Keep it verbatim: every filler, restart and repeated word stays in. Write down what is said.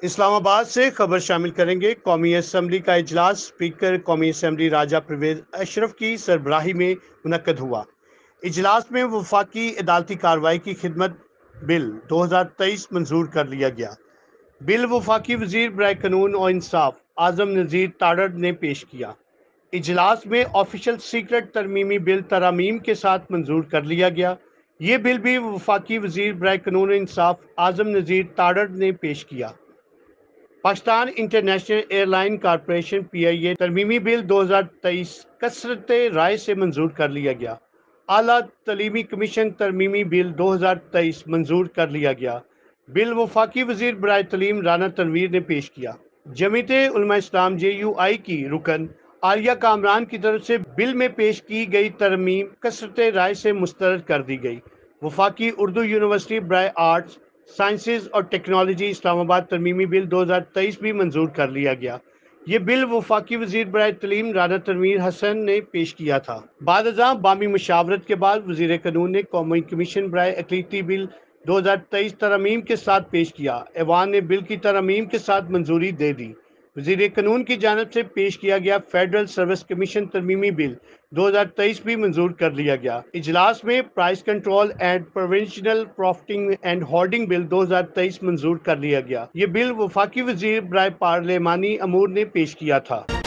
इस्लामाबाद से खबर शामिल करेंगे। कौमी असम्बली का इजलास स्पीकर कौमी असम्बली राजा परवेज अशरफ की सरबराही में मुनक्कद हुआ। इजलास में वफाकी अदालती कार्रवाई की खिदमत बिल दो हज़ार तेईस मंजूर कर लिया गया। बिल वफाकी वजीर बराए कानून और इंसाफ आजम नज़ीर ताड़ड़ ने पेश किया। इजलास में ऑफिशियल सीक्रेट तरमीमी बिल तरामीम के साथ मंजूर कर लिया गया। ये बिल भी वफाकी वजीर बराए कानून और इंसाफ आजम नज़ीर ताड़ड़ ने पेश किया। Pakistan international airline corporation P I A तरमीमी बिल दो हज़ार तेईस कसरत राय से मंजूर कर लिया गया। आला तलीमी कमीशन तरमीमी बिल दो हज़ार तेईस मंजूर कर लिया गया। बिल वफाकी वजीर बराए तलीम राना तनवीर ने पेश किया। जमीयत उलमा इस्लाम जे यू आई की रुकन आलिया कामरान की तरफ से बिल में पेश की गई तरमीम कसरत राय से मुस्तरद कर दी गई। वफाकी उर्दू यूनिवर्सिटी बराए आर्ट्स साइंसेज और टेक्नोलॉजी इस्लामाबाद तरमीमी बिल दो हज़ार तेईस भी मंजूर कर लिया गया। ये बिल वफाकी वजीर बराए तलीम राना तनवीर हसन ने पेश किया था। बाद अज़ां बामी मुशावरत के बाद वजीर कानून ने कौमी कमीशन बराए अक़लीती बिल दो हज़ार तेईस तरमीम के साथ पेश किया। ऐवान ने बिल की तरमीम के साथ मंजूरी दे दी। वजीर कानून की जानब से पेश किया गया फेडरल सर्विस कमीशन तरमीमी बिल दो हज़ार तेईस भी मंजूर कर लिया गया। इजलास में price control and provincial profiting and hoarding bill दो हज़ार तेईस मंजूर कर लिया गया। ये बिल वफाकी वजीर बराए पार्लिमानी अमूर ने पेश किया था।